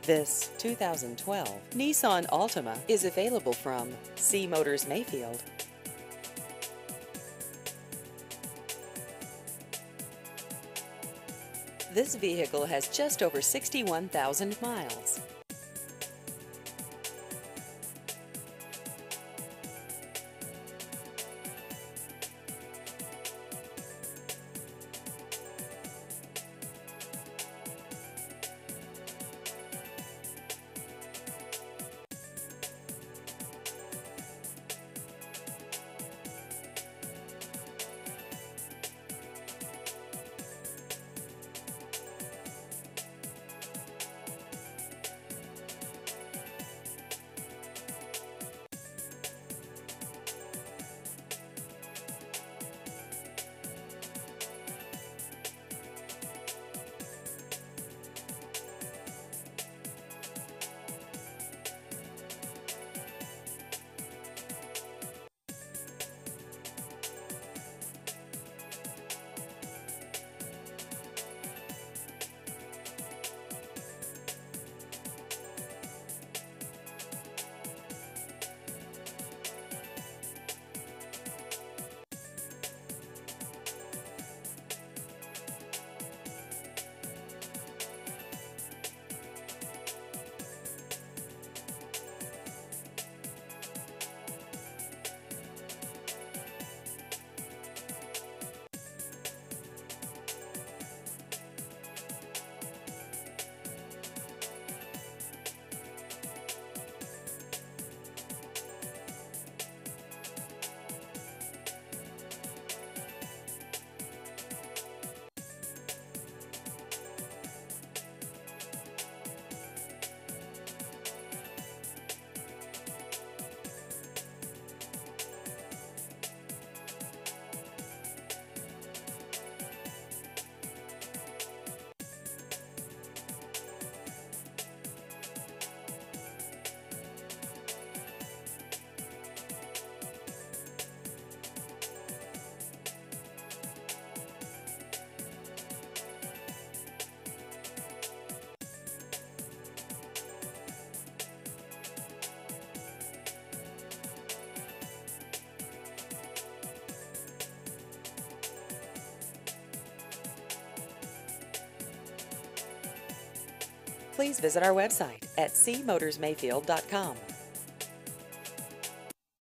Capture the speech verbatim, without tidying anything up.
This two thousand twelve Nissan Altima is available from C Motors Mayfield. This vehicle has just over sixty-one thousand miles. Please visit our website at c motors mayfield dot com.